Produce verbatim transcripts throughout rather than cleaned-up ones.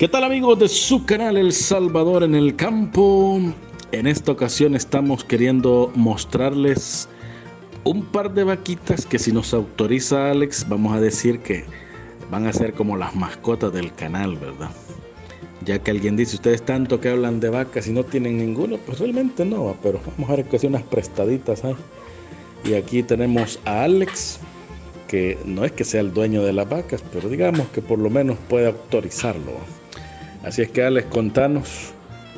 ¿Qué tal, amigos de su canal El Salvador en el Campo? En esta ocasión estamos queriendo mostrarles un par de vaquitas que, si nos autoriza Alex, vamos a decir que van a ser como las mascotas del canal, ¿verdad? Ya que alguien dice, ustedes tanto que hablan de vacas y no tienen ninguno, pues realmente no, pero vamos a ver que unas prestaditas hay. Y aquí tenemos a Alex, que no es que sea el dueño de las vacas, pero digamos que por lo menos puede autorizarlo. Así es que, Alex, contanos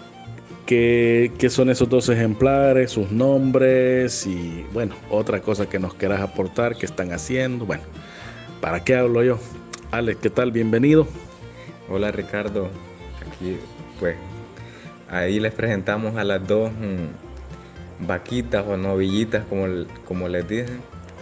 qué, qué son esos dos ejemplares, sus nombres y, bueno, otra cosa que nos quieras aportar, qué están haciendo. Bueno, ¿para qué hablo yo? Alex, ¿qué tal? Bienvenido. Hola, Ricardo. Aquí, pues, ahí les presentamos a las dos mmm, vaquitas o novillitas, como, como les dicen.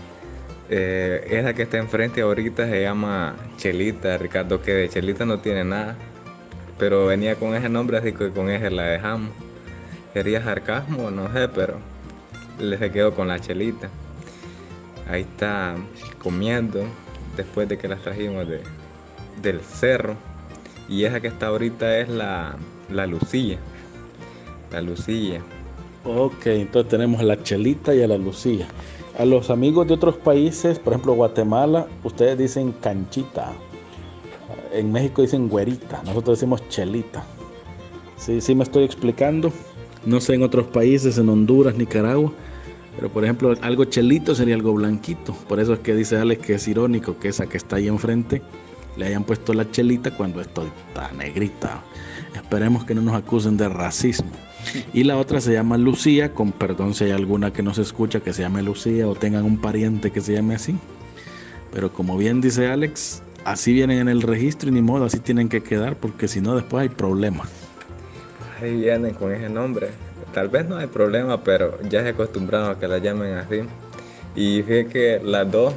Eh, esa que está enfrente ahorita se llama Chelita, Ricardo, que de Chelita no tiene nada, pero venía con ese nombre, así que con ese la dejamos. Quería sarcasmo, no sé, pero le se quedó con la Chelita. Ahí está comiendo después de que las trajimos de, del cerro. Y esa que está ahorita es la, la Lucía. La Lucía. Ok, entonces tenemos a la Chelita y a la Lucía. A los amigos de otros países, por ejemplo Guatemala, ustedes dicen canchita. En México dicen güerita, nosotros decimos Chelita. Sí, sí me estoy explicando. No sé en otros países, en Honduras, Nicaragua, pero por ejemplo algo chelito sería algo blanquito. Por eso es que dice Alex que es irónico que esa que está ahí enfrente le hayan puesto la Chelita cuando esto está negrita. Esperemos que no nos acusen de racismo. Y la otra se llama Lucía, con perdón si hay alguna que nos escucha que se llame Lucía o tengan un pariente que se llame así. Pero como bien dice Alex, así vienen en el registro y ni modo, así tienen que quedar, porque si no después hay problemas. Ahí vienen con ese nombre. Tal vez no hay problema, pero ya se acostumbraron a que la llamen así. Y fíjate que las dos,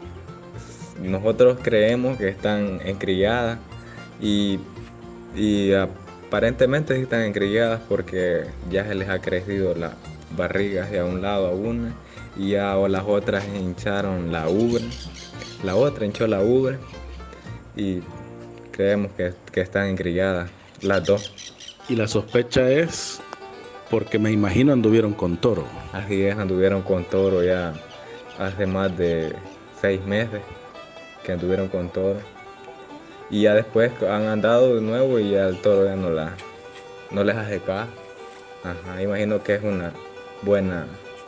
nosotros creemos que están encrilladas y, y aparentemente sí están encrilladas, porque ya se les ha crecido la barriga hacia un lado a una y ya las otras hincharon la ubre. La otra hinchó la ubre y creemos que, que están encrilladas las dos. Y la sospecha es porque me imagino anduvieron con toro. Así es, anduvieron con toro ya hace más de seis meses que anduvieron con toro. Y ya después han andado de nuevo y ya el toro ya no, la, no les hace caso. Ajá, imagino que es una buena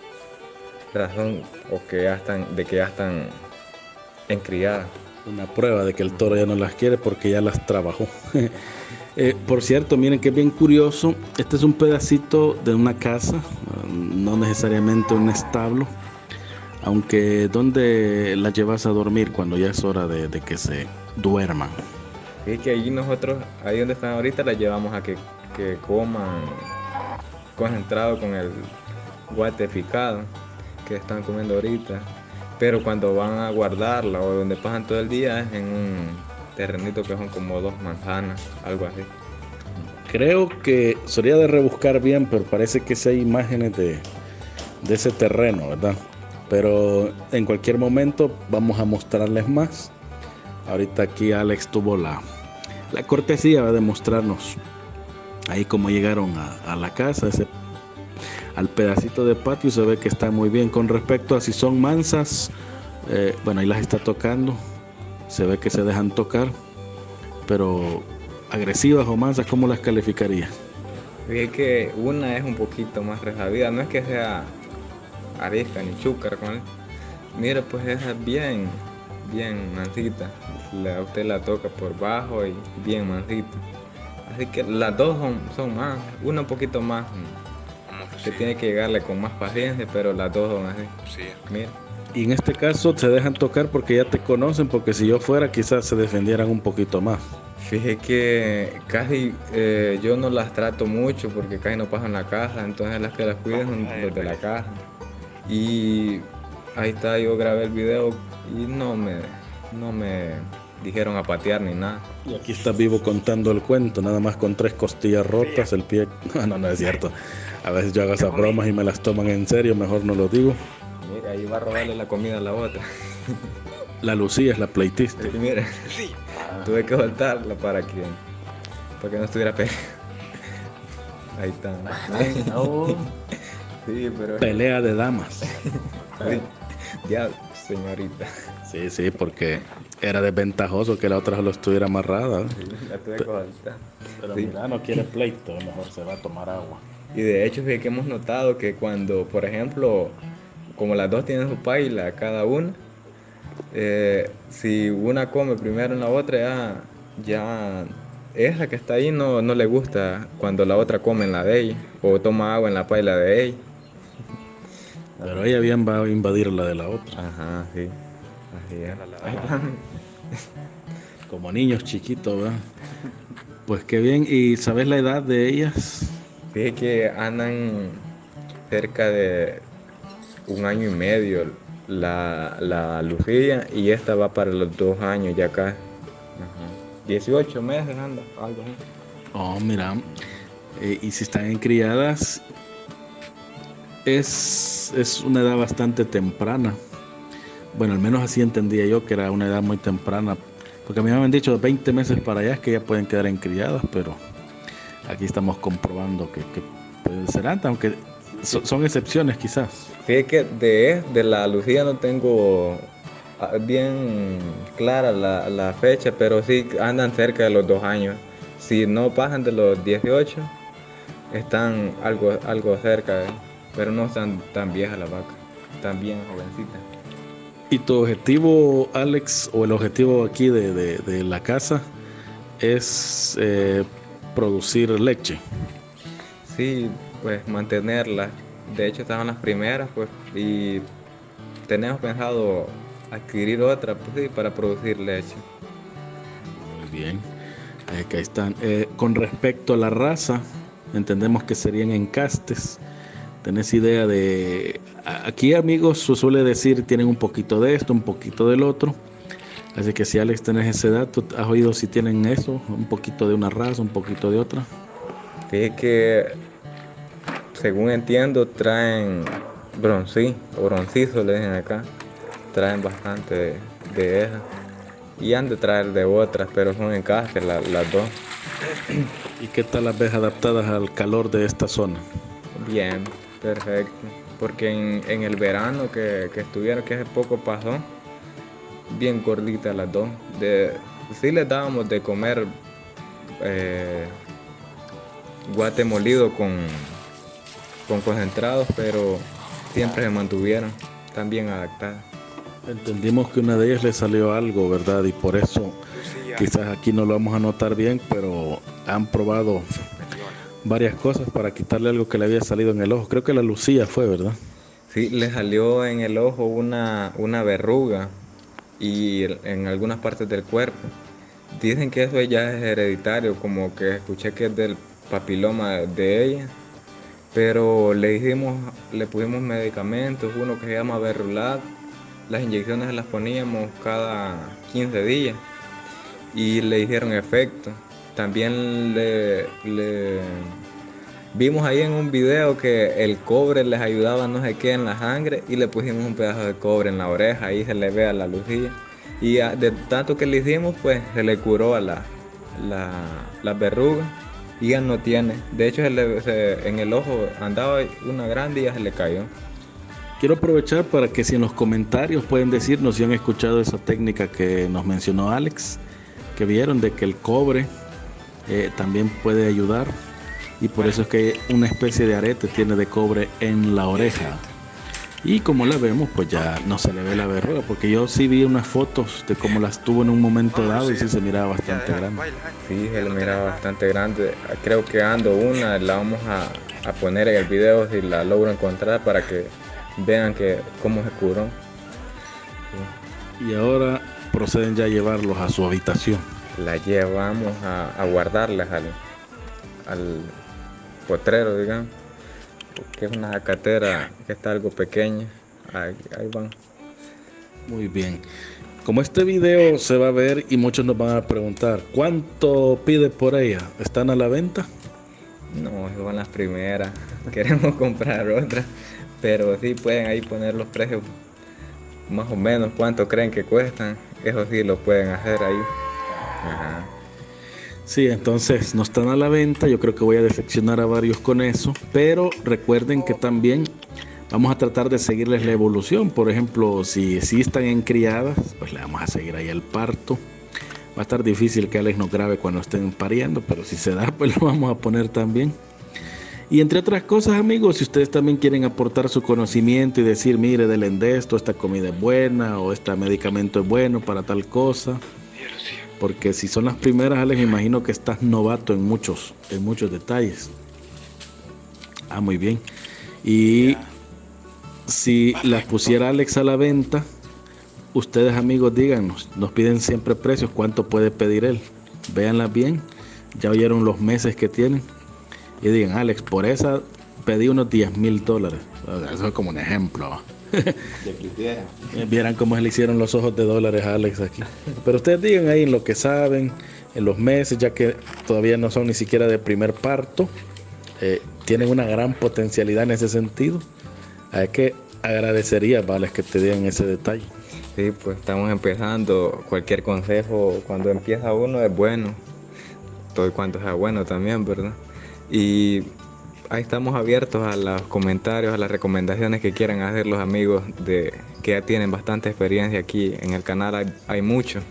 razón o que ya están, de que ya están encriadas. Una prueba de que el toro ya no las quiere porque ya las trabajó. eh, por cierto, miren que es bien curioso. Este es un pedacito de una casa, no necesariamente un establo. Aunque, ¿dónde las llevas a dormir cuando ya es hora de, de que se duerman? Sí, que allí nosotros, ahí donde están ahorita, las llevamos a que, que coman concentrado con el guate picado que están comiendo ahorita. Pero cuando van a guardarla o donde pasan todo el día es en un terrenito que son como dos manzanas, algo así. Creo que sería de rebuscar bien, pero parece que sí hay imágenes de, de ese terreno, ¿verdad? Pero en cualquier momento vamos a mostrarles más. Ahorita aquí Alex tuvo la, la cortesía de mostrarnos ahí cómo llegaron a, a la casa, ese, al pedacito de patio. Se ve que está muy bien. Con respecto a si son mansas, eh, bueno, ahí las está tocando. Se ve que se dejan tocar, pero agresivas o mansas, ¿cómo las calificaría? Fíjate que una es un poquito más resabida, no es que sea arisca ni chúcar con él. Mira, pues esa es bien, bien mansita. La, usted la toca por bajo y bien mansita. Así que las dos son, son más, una un poquito más, que tiene que llegarle con más paciencia, pero las dos son así. Sí. Mira. Y en este caso se dejan tocar porque ya te conocen, porque si yo fuera quizás se defendieran un poquito más. Fíjate que casi eh, yo no las trato mucho porque casi no pasan la casa, entonces las que las cuidan son los de la casa. Y ahí está, yo grabé el video y no me, no me dijeron a patear ni nada. Y aquí está vivo contando el cuento, nada más con tres costillas rotas, el pie... No, no, no es cierto. A veces yo hago esas bromas y me las toman en serio, mejor no lo digo. Mira, ahí va a robarle la comida a la otra. La Lucía es la pleitista. Mira, tuve que soltarla para que para que no estuviera pegado. Ahí está. No. Sí, pero... Pelea de damas. Sí. Ya, señorita. Sí, sí, porque era desventajoso que la otra solo estuviera amarrada. Sí, la tuve que soltar. Pero Sí. mira, no quiere pleito, mejor se va a tomar agua. Y de hecho, fíjate que hemos notado que cuando, por ejemplo, como las dos tienen su paila cada una, eh, si una come primero en la otra, ya, ya esa que está ahí no, no le gusta cuando la otra come en la de ella, o toma agua en la paila de ella. Pero ella bien va a invadir la de la otra. Ajá, sí. Así es. Como niños chiquitos, ¿verdad? Pues qué bien. ¿Y sabes la edad de ellas? Fíjate que andan cerca de un año y medio la, la Lucía, y esta va para los dos años ya acá. dieciocho meses anda, algo así. Oh, mira. Eh, y si están criadas, es, es una edad bastante temprana. Bueno, al menos así entendía yo que era una edad muy temprana. Porque a mí me habían dicho de veinte meses para allá es que ya pueden quedar encriadas, pero aquí estamos comprobando que, que pueden ser antes, aunque so, son excepciones quizás. Fíjate que de, de la Lucía no tengo bien clara la, la fecha, pero sí andan cerca de los dos años. Si no pasan de los dieciocho, están algo, algo cerca, ¿eh? Pero no están tan viejas las vacas, están bien jovencitas. ¿Y tu objetivo, Alex, o el objetivo aquí de, de, de la casa es eh, producir leche? Sí, pues mantenerlas. De hecho estaban las primeras, pues, y tenemos pensado adquirir otra, pues sí, para producir leche. Muy bien, acá están. Eh, con respecto a la raza, entendemos que serían encastes. ¿Tenés idea de...? Aquí, amigos, se suele decir tienen un poquito de esto, un poquito del otro. Así que si, Alex, tenés ese dato, ¿has oído si tienen eso? Un poquito de una raza, un poquito de otra. Fíjate que, según entiendo, traen broncí, o broncizo le dicen acá. Traen bastante de, de esas. Y han de traer de otras, pero son encastes la, las dos. ¿Y qué tal las ves adaptadas al calor de esta zona? Bien, perfecto. Porque en, en el verano que, que estuvieron, que hace poco pasó, bien gorditas las dos. De, sí les dábamos de comer eh, guate molido con, con concentrados, pero siempre se mantuvieron tan bien adaptadas. Entendimos que una de ellas le salió algo, ¿verdad? Y por eso quizás aquí no lo vamos a notar bien, pero han probado varias cosas para quitarle algo que le había salido en el ojo. Creo que la Lucía fue, ¿verdad? Sí, le salió en el ojo una, una verruga y en algunas partes del cuerpo. Dicen que eso ya es hereditario, como que escuché que es del papiloma de ella, pero le hicimos, le pusimos medicamentos, uno que se llama Berrulat. Las inyecciones las poníamos cada quince días y le hicieron efecto. También le, le vimos ahí en un video que el cobre les ayudaba no sé qué en la sangre, y le pusimos un pedazo de cobre en la oreja, ahí se le ve a la Lucía. Y de tanto que le hicimos, pues se le curó a la, la, la verruga y ya no tiene. De hecho, se le, se, en el ojo andaba una grande y ya se le cayó. Quiero aprovechar para que si en los comentarios pueden decirnos si han escuchado esa técnica que nos mencionó Alex, que vieron de que el cobre eh, también puede ayudar, y por eso es que una especie de arete tiene de cobre en la oreja. Y como la vemos, pues ya no se le ve la verruga, porque yo sí vi unas fotos de cómo las tuvo en un momento dado y sí se miraba bastante grande. Sí, se le miraba bastante grande. Creo que ando una, la vamos a, a poner en el video si la logro encontrar para que vean que cómo se curó. Sí. Y ahora proceden ya a llevarlos a su habitación. La llevamos a, a guardarlas al, al potrero, digamos, que es una zacatera que está algo pequeña. Ahí, ahí van. Muy bien. Como este video se va a ver y muchos nos van a preguntar, ¿cuánto pide por ella? ¿Están a la venta? No, son las primeras. Queremos comprar otras, pero sí pueden ahí poner los precios más o menos, cuánto creen que cuestan. Eso sí lo pueden hacer ahí. Ajá. Sí, entonces no están a la venta. Yo creo que voy a decepcionar a varios con eso. Pero recuerden que también vamos a tratar de seguirles la evolución. Por ejemplo, si, si están en criadas, pues le vamos a seguir ahí el parto. Va a estar difícil que Alex nos grabe cuando estén pariendo, pero si se da, pues lo vamos a poner también. Y entre otras cosas, amigos, si ustedes también quieren aportar su conocimiento y decir, mire, denle de esto, esta comida es buena o este medicamento es bueno para tal cosa. Porque si son las primeras, Alex, me imagino que estás novato en muchos, en muchos detalles. Ah, muy bien. Y si las pusiera Alex a la venta, ustedes, amigos, díganos, nos piden siempre precios, cuánto puede pedir él. Véanlas bien, ya oyeron los meses que tienen. Y digan, Alex, por esa pedí unos diez mil dólares. Eso es como un ejemplo. Vieran cómo se le hicieron los ojos de dólares a Alex aquí. Pero ustedes digan ahí en lo que saben, en los meses, ya que todavía no son ni siquiera de primer parto. Eh, tienen una gran potencialidad en ese sentido. Hay que agradecería, Alex, que te den ese detalle. Sí, pues estamos empezando. Cualquier consejo cuando empieza uno es bueno. Todo y cuanto sea bueno también, ¿verdad? Y ahí estamos abiertos a los comentarios, a las recomendaciones que quieran hacer los amigos de que ya tienen bastante experiencia aquí en el canal. Hay, hay mucho.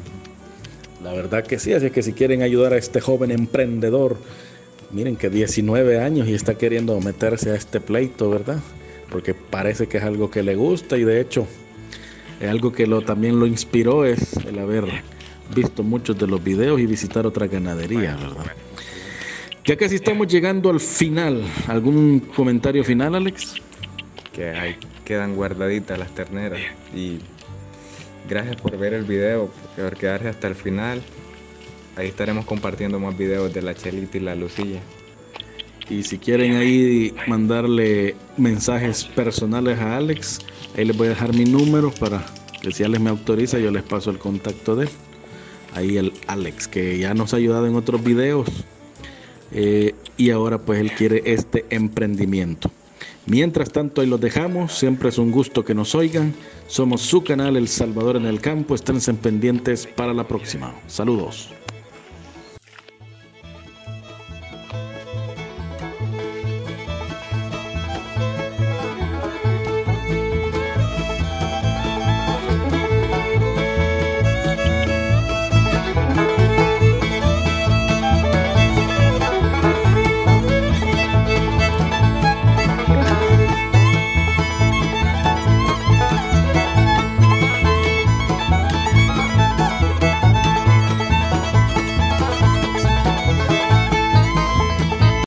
La verdad que sí, así que si quieren ayudar a este joven emprendedor, miren que diecinueve años y está queriendo meterse a este pleito, ¿verdad? Porque parece que es algo que le gusta y de hecho es algo que lo, también lo inspiró, es el haber visto muchos de los videos y visitar otras ganaderías, ¿verdad? Ya casi estamos llegando al final. ¿Algún comentario final, Alex? Que ahí quedan guardaditas las terneras. Y gracias por ver el video, por quedarse hasta el final. Ahí estaremos compartiendo más videos de la Chelita y la Lucilla. Y si quieren ahí mandarle mensajes personales a Alex, ahí les voy a dejar mi número para que si Alex me autoriza, yo les paso el contacto de él. Ahí el Alex, que ya nos ha ayudado en otros videos. Eh, y ahora pues él quiere este emprendimiento. Mientras tanto, ahí los dejamos. Siempre es un gusto que nos oigan. Somos su canal El Salvador en el Campo. Estén pendientes para la próxima. Saludos.